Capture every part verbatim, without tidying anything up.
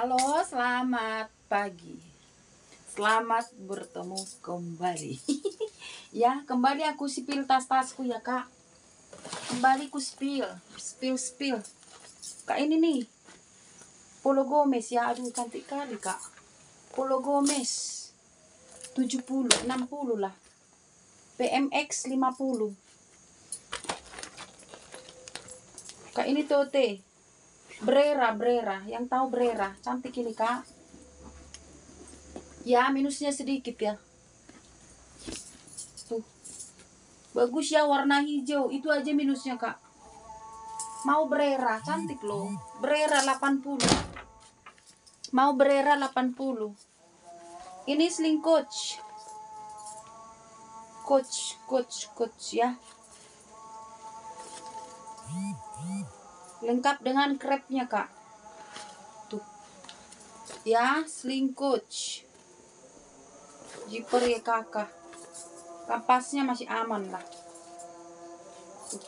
Halo, selamat pagi. Selamat bertemu kembali. Ya, kembali aku sipil tas-tasku ya, Kak. Kembali ku spill, spill, spill. Kak, ini nih. Polo Gomez ya, aduh cantik kali, Kak. Polo Gomez. tujuh puluh, enam puluh lah. P M X lima puluh. Kak, ini Tote. Brera, Brera. Yang tahu Brera. Cantik ini, Kak. Ya, minusnya sedikit ya. Tuh. Bagus ya, warna hijau. Itu aja minusnya, Kak. Mau Brera, cantik loh. Brera delapan puluh. Mau Brera delapan puluh. Ini sling coach. Coach, coach, coach ya. Lengkap dengan krepnya, Kak. Tuh. Ya, sling coach. Zipper ya, Kakak. Kampasnya masih aman lah. Tuh.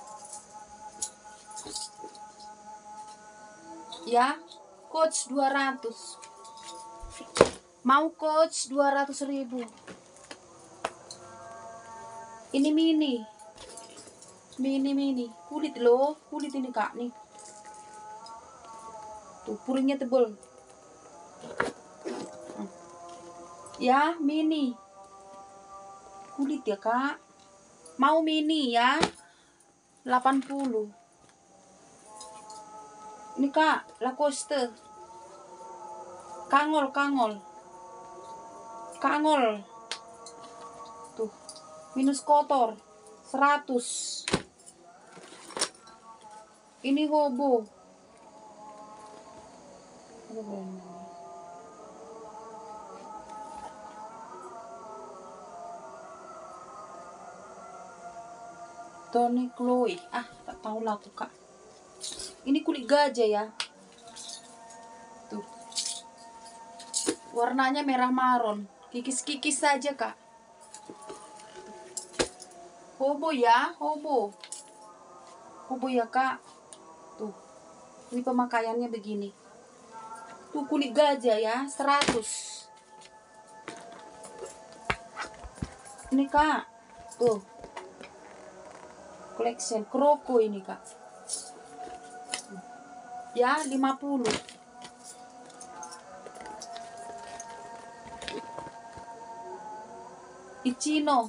Ya, coach dua ratus. Mau coach dua ratus ribu. Ini mini. Mini mini. Kulit loh, kulit ini, Kak, nih. Tuh, puringnya tebal. Ya, mini. Kulit ya, Kak. Mau mini ya. delapan puluh. Ini, Kak, Lacoste. Kangol, kangol. Kangol. Tuh. Minus kotor. seratus. Ini hobo. Tony Chloe. Ah, tak tahu lah aku, Kak. Ini kulit gajah ya. Tuh. Warnanya merah maron. Kikis-kikis saja, Kak. Hobo ya, hobo. Hobo ya, Kak. Tuh. Ini pemakaiannya begini. Tuh kulit gajah ya, seratus. Ini, Kak. Tuh. Collection kroko ini, Kak. Ya, lima puluh. Ichino.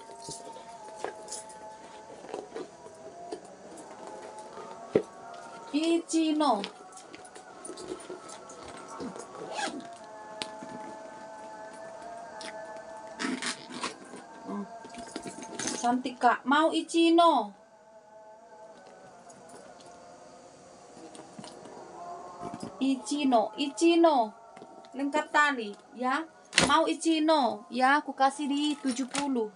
Ichino. Cantik, Kak. Mau Ichino. Ichino, Ichino. Lengkap tali, ya. Mau Ichino, ya, aku kasih di tujuh puluh.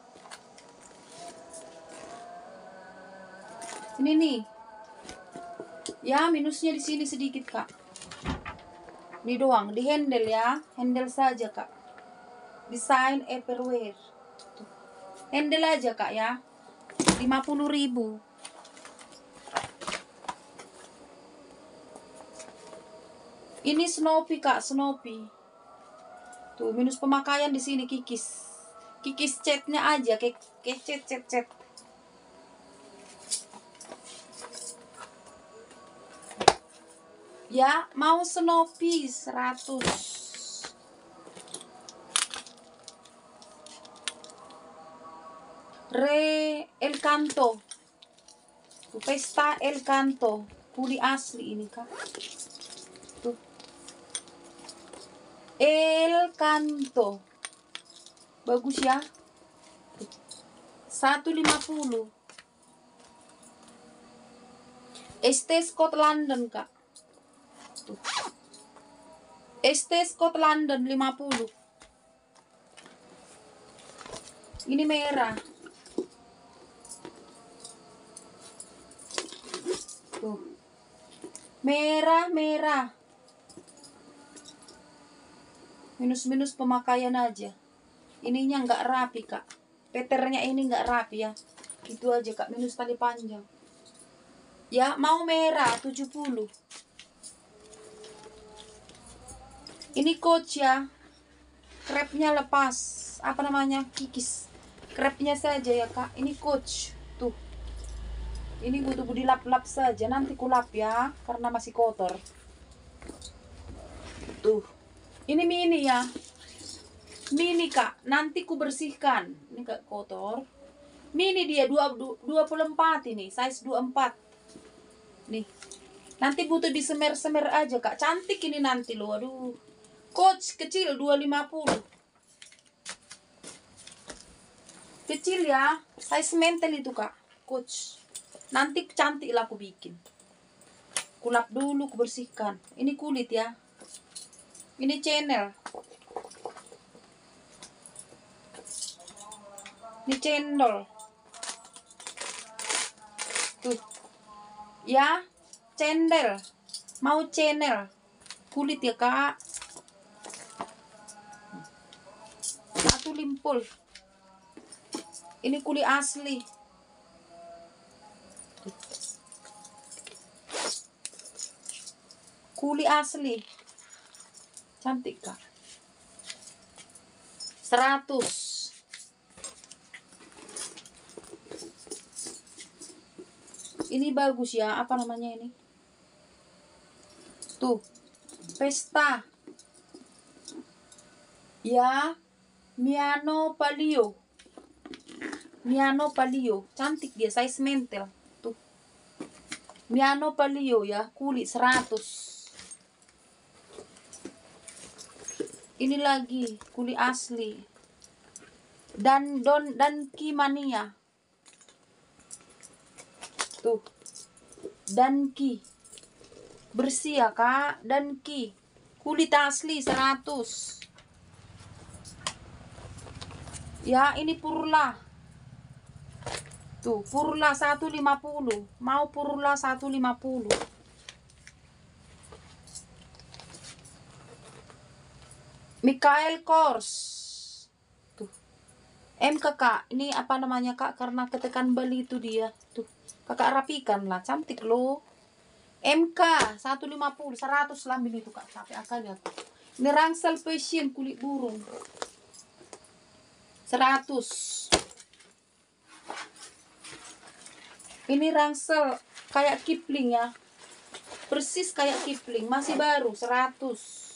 Ini nih. Ya, minusnya di sini sedikit, Kak. Ini doang, di handle ya. Handle saja, Kak. Desain Everywhere. Tuh. Handle aja, Kak, ya. lima puluh ribu. Ini Snoopy, Kak, Snoopy. Tuh, minus pemakaian di sini kikis. Kikis catnya aja, kayak cet cet cet. Ya, mau Snoopy seratus. Re El Canto. Pesta El Canto. Kuli asli ini, Kak. Tuh. El Canto. Bagus ya. seratus lima puluh. Este Scott London, Kak. Tuh. Este Scott London lima puluh. Ini merah. Tuh. Merah, merah. Minus-minus pemakaian aja. Ininya nggak rapi, Kak. Peternya ini nggak rapi ya. Itu aja, Kak. Minus tali panjang. Ya, mau merah tujuh puluh. Ini coach ya. Krepnya lepas. Apa namanya? Kikis. Krepnya saja ya kak. Ini coach. Tuh. Ini butuh dilap-lap saja. Nanti kulap ya. Karena masih kotor. Tuh. Ini mini ya. Mini kak. Nanti ku bersihkan. Ini kak kotor. Mini dia dua puluh empat ini. Size dua puluh empat. Nih. Nanti butuh disemer-semer aja kak. Cantik ini nanti loh. Aduh. Coach kecil dua ratus lima puluh. Kecil ya. Size mental itu kak. Coach. Nanti cantik lah aku bikin. Kulap dulu, aku bersihkan. Ini kulit ya. Ini channel. Ini cendol. Tuh. Ya. Cendel. Mau channel. Kulit ya kak. Satu limpul. Ini kulit asli. Kulit asli. Cantik kak. Seratus. Ini bagus ya. Apa namanya ini? Tuh. Pesta. Ya. Miano Palio. Miano Palio. Cantik dia. Size mental. Tuh. Miano Palio ya. Kulit seratus. Ini lagi. Kulit asli. Dan don dan Kimania. Tuh. Dan ki. Bersih ya kak. Dan ki. Kulit asli seratus. Ya ini Purla. Tuh Purla seratus lima puluh. Mau Purla seratus lima puluh. Michael Kors. Tuh. M kakak. Ini apa namanya kak? Karena ketekan beli itu dia. Tuh. Kakak rapikan lah. Cantik loh. M K seratus lima puluh. seratus lah ambil itu kak. Capek akal ya. Ini rangsel fashion kulit burung. seratus. Ini rangsel kayak Kipling ya. Persis kayak Kipling. Masih baru. seratus.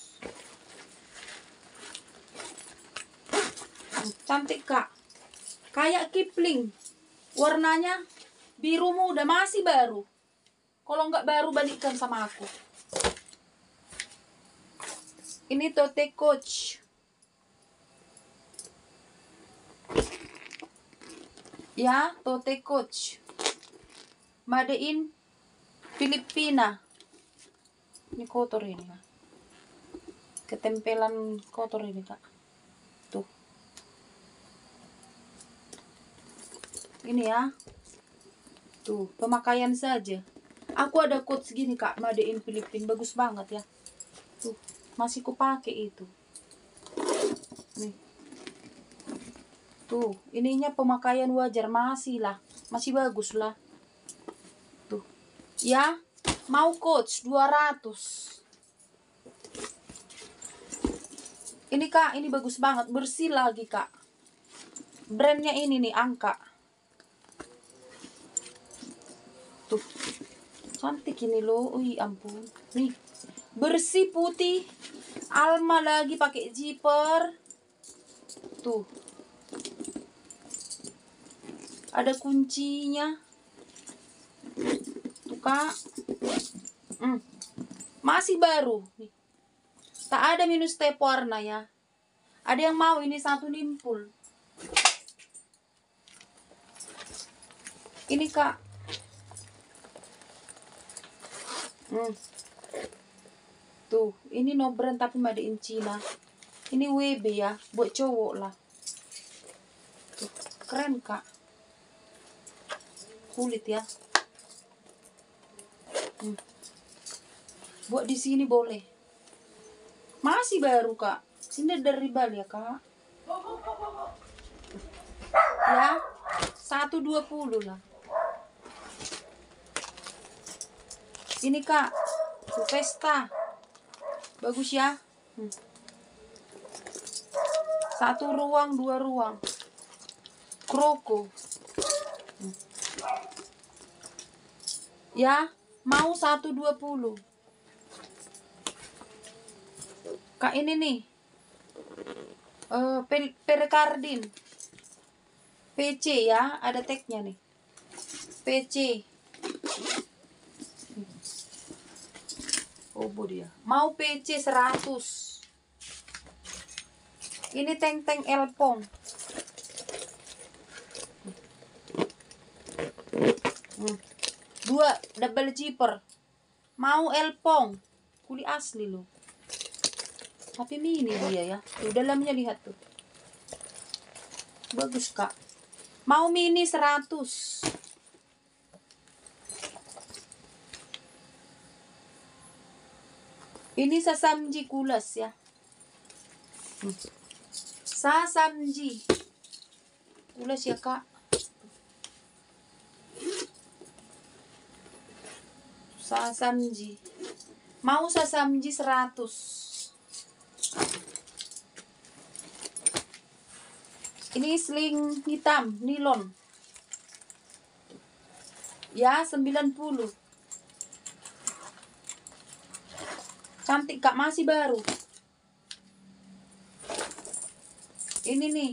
Cantik kak. Kayak Kipling. Warnanya biru muda. Masih baru. Kalau nggak baru balikkan sama aku. Ini tote coach. Ya, tote coach. Made in Filipina. Ini kotor ini kak. Ketempelan kotor ini kak. Tuh. Ini ya. Tuh, pemakaian saja. Aku ada coach segini kak, made in Filipina. Bagus banget ya. Tuh, masih kupakai itu. Nih. Tuh, ininya pemakaian wajar masih lah. Masih bagus lah. Tuh. Ya, mau coach dua ratus. Ini kak, ini bagus banget. Bersih lagi kak. Brandnya ini nih, Angka. Tuh. Cantik ini loh. Ui, ampun. Nih. Bersih putih. Alma lagi pakai zipper. Tuh. Ada kuncinya. Tuh kak. Hmm. Masih baru. Nih. Tak ada minus step warna ya. Ada yang mau ini satu limpul. Ini kak. Hmm. Tuh. Ini no brand tapi made in China. Ini W B ya. Buat cowok lah. Tuh. Keren kak. Kulit ya. Hmm. Buat di sini boleh. Masih baru kak. Ini dari Bali ya kak. Ya. seratus dua puluh lah. Ini kak. Tuh, pesta. Bagus ya. Hmm. Satu ruang, dua ruang. Kroko. Hmm. Ya, mau satu dua puluh. Kak ini nih. Uh, perikardin. P C ya, ada tagnya nih. P C. Oh, dia. Mau P C seratus. Ini tank-tank Elpong. Hmm. Dua double zipper. Mau Elpong. Kuli asli loh. Tapi mini dia ya. Tuh dalamnya lihat tuh. Bagus kak. Mau mini seratus. Ini sasamji kulas ya. Hmm. Sasamji. Kulas ya kak. Sasamji. Mau sasamji seratus. Ini sling hitam, nilon. Ya, sembilan puluh. Cantik kak, masih baru. Ini nih.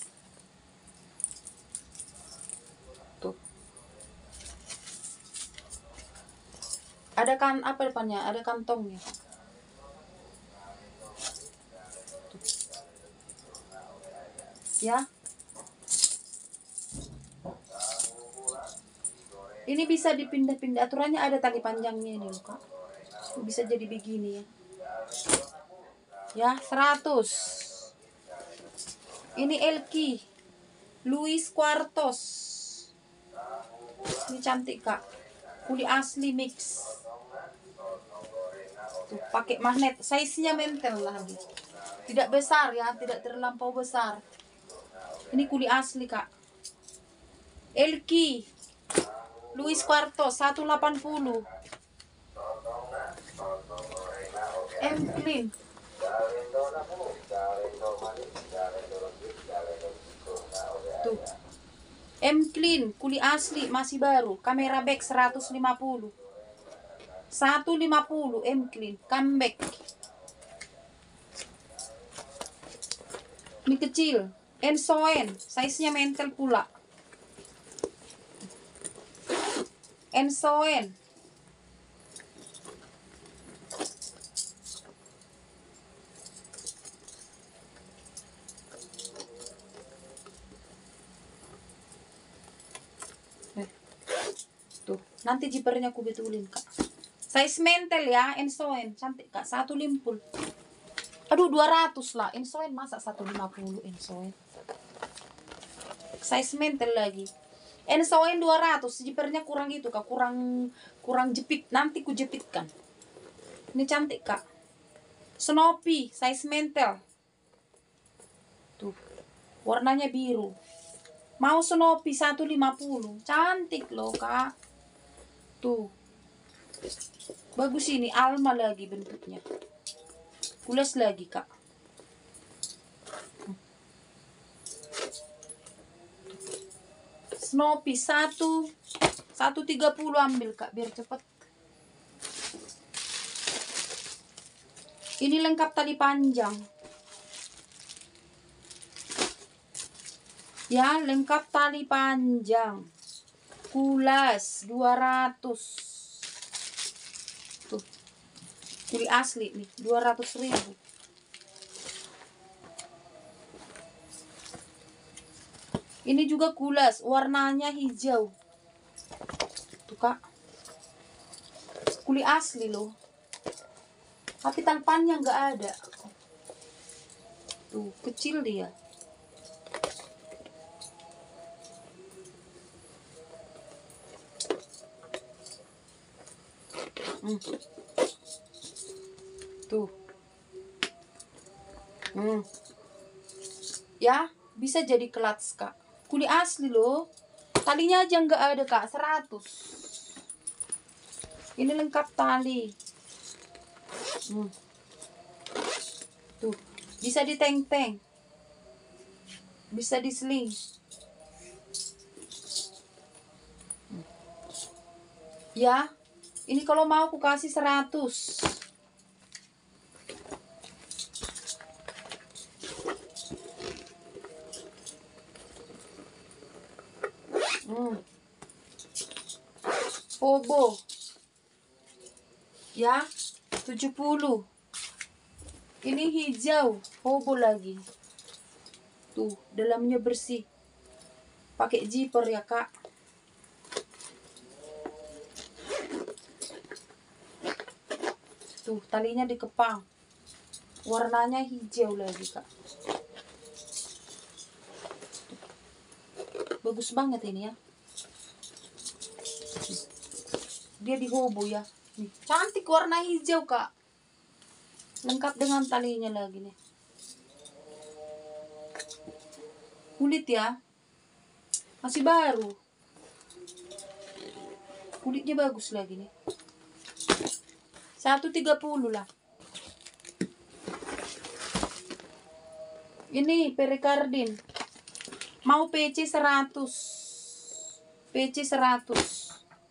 Tuh. Ada kan apa depannya? Ada kantongnya. Tuh. Ya. Ini bisa dipindah-pindah. Aturannya ada tali panjangnya ini loh kak. Bisa jadi begini ya. Ya, seratus. Ini Elki. Luis Quartos. Ini cantik kak. Kuli asli mix. Tuh, pakai magnet. Size-nya mentel lagi. Tidak besar ya, tidak terlampau besar. Ini kuli asli kak. Elki. Luis Quartos seratus delapan puluh. M clean. Tuh. M clean, kuli asli, masih baru. Kamera back seratus lima puluh. seratus lima puluh M clean, comeback. Ini kecil, Ensoen, size-nya mentel pula. Ensoen. Tuh, nanti jipernya aku betulin kak. Size mentel ya, Ensoen, cantik kak, satu limpul. Aduh, dua ratus lah, Ensoen masa seratus lima puluh Ensoen. Size mentel lagi. Ensoen dua ratus, jipernya kurang gitu kak, kurang kurang jepit, nanti ku jepitkan. Ini cantik kak. Snoopy, size mentel. Tuh, warnanya biru. Mau Snoopy seratus lima puluh, cantik loh kak. Tuh, bagus ini, Alma lagi bentuknya. Kulas lagi kak. Snoopy satu satu tiga puluh ambil kak biar cepet. Ini lengkap tali panjang. Ya, lengkap tali panjang. Kulas dua ratus. Tuh. Kuli asli nih, dua ratus ribu. Ini juga kulas, warnanya hijau. Tuh kak. Kuli asli loh. Tapi talpannya nggak ada. Tuh, kecil dia. Hmm. Tuh. Hmm. Ya, bisa jadi clutch kak. Kuli asli loh. Talinya aja nggak ada kak, seratus. Ini lengkap tali. Hmm. Tuh, bisa diteng-teng. Bisa diseling. Ya, ini kalau mau aku kasih seratus. Hmm. Hobo. Ya, tujuh puluh. Ini hijau, hobo lagi. Tuh, dalamnya bersih. Pakai zipper ya, Kak. Tuh, talinya dikepang. Warnanya hijau lagi, Kak. Bagus banget ini ya. Dia di hobo ya. Nih, cantik warna hijau, Kak. Lengkap dengan talinya lagi nih. Kulit ya. Masih baru. Kulitnya bagus lagi nih. seratus tiga puluh lah. Ini perikardin. Mau P C seratus. P C seratus.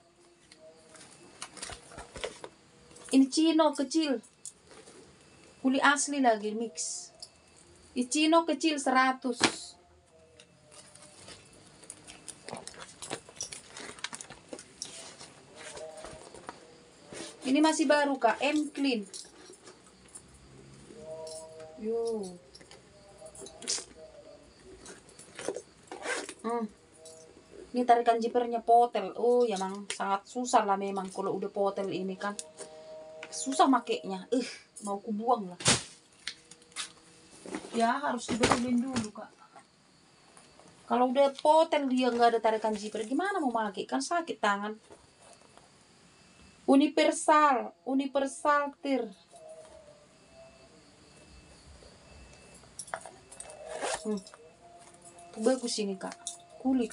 Ini Cino kecil. Kulit asli lagi mix. Ini Cino kecil seratus. Ini masih baru, Kak. M Clean. Yo. Hmm. Ini tarikan jipernya potel. Oh, ya memang sangat susah lah memang kalau udah potel ini kan. Susah makainya. Eh, uh, mau kubuang lah. Ya, harus dibetulin dulu, Kak. Kalau udah potel dia nggak ada tarikan jiper, gimana mau pakai? Kan sakit tangan. Universal, universal tir. Hmm. Bagus ini, Kak. Kulit.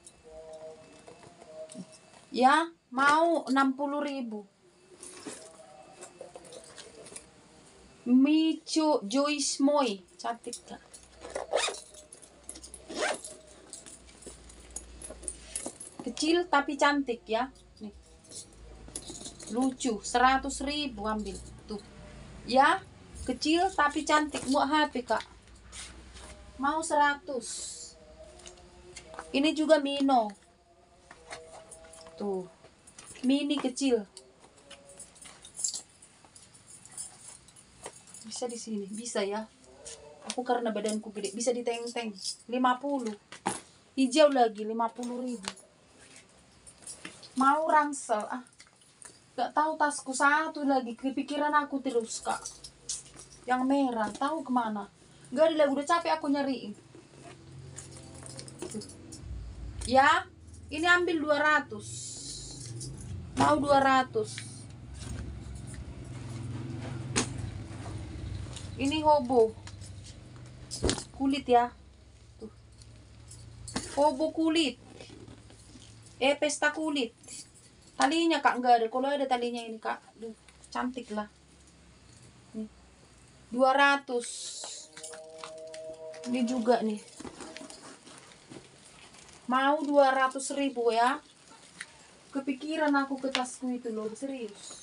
Ya, mau enam puluh ribu. Micho Joyce Moy. Cantik, Kak. Kecil tapi cantik ya. Nih. Lucu. seratus ribu ambil. Tuh. Ya, kecil tapi cantik. Muat H P, Kak. Mau seratus. Ini juga Mino. Tuh. Mini kecil. Bisa di sini, bisa ya. Aku karena badanku gede, bisa diteng-teng. lima puluh. Hijau lagi lima puluh ribu. Mau rangsel ah. Gak tahu tasku satu lagi kepikiran aku terus, Kak. Yang merah, tahu kemana? Gak ada lagi, udah capek aku nyariin. Ya, ini ambil dua ratus. Mau dua ratus. Ini hobo. Kulit ya. Tuh. Hobo kulit. Eh, pesta kulit. Talinya, Kak, enggak ada. Kalau ada talinya ini, Kak. Duh, cantik lah. Nih. dua ratus. Ini juga nih. Mau dua ratus ribu ya. Kepikiran aku ke tasku itu loh, serius.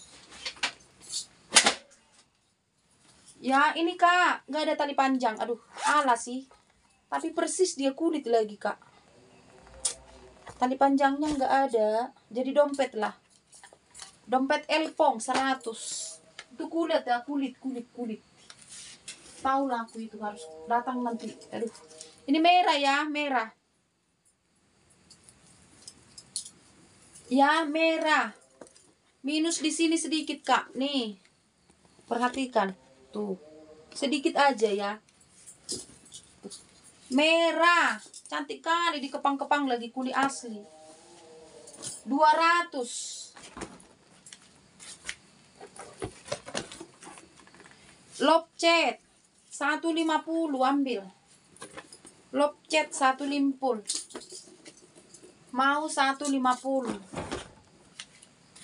Ya, ini, Kak. Enggak ada tali panjang. Aduh, ala sih. Tapi persis dia kulit lagi, Kak. Tali panjangnya enggak ada. Jadi dompet lah. Dompet Elpong seratus. Itu kulit ya, kulit, kulit, kulit. Tahu lah aku itu harus datang nanti. Aduh. Ini merah ya, merah. Ya, merah. Minus di sini sedikit, Kak. Nih. Perhatikan. Tuh. Sedikit aja ya. Merah. Cantik kali dikepang-kepang lagi kulit asli. dua ratus. Lopcet seratus lima puluh ambil. Lopcet seratus lima puluh. Mau seratus lima puluh.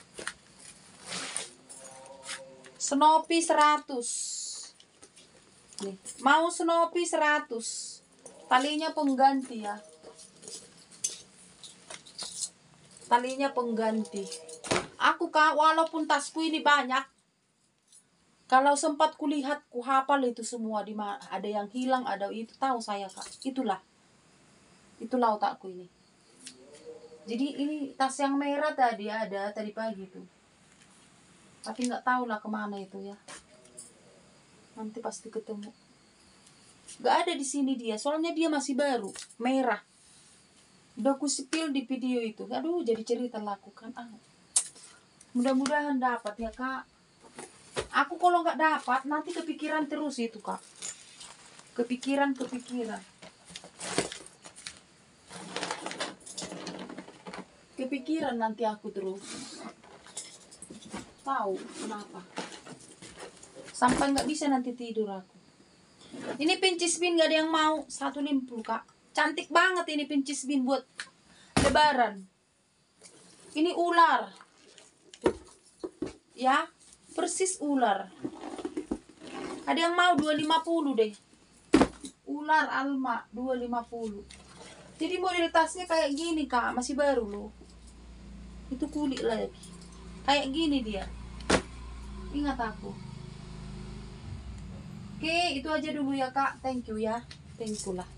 Snoopy seratus. Nih, mau Snoopy seratus. Talinya pengganti ya. Talinya pengganti. Aku Kak, walaupun tasku ini banyak, kalau sempat kulihat, ku hafal itu semua. Di mana ada yang hilang, ada itu, tahu saya Kak. Itulah. Itulah otakku ini. Jadi ini tas yang merah tadi ada tadi pagi tuh. Tapi nggak tahu lah kemana itu ya. Nanti pasti ketemu. Nggak ada di sini dia, soalnya dia masih baru, merah. Udah aku spill di video itu. Aduh, jadi cerita lakukan. Ah. Mudah-mudahan dapat ya Kak. Aku kalau nggak dapat nanti kepikiran terus itu Kak. Kepikiran kepikiran. Kepikiran nanti aku terus. Tahu kenapa? Sampai nggak bisa nanti tidur aku. Ini pincis bin nggak ada yang mau. seratus lima puluh Kak. Cantik banget ini pincis bin buat lebaran. Ini ular. Ya, persis ular. Ada yang mau dua ratus lima puluh deh. Ular Alma dua ratus lima puluh. Jadi model tasnya kayak gini Kak, masih baru loh. Itu kulit lagi. Kayak gini dia. Ingat aku. Oke, itu aja dulu ya Kak. Thank you ya. Thank you lah.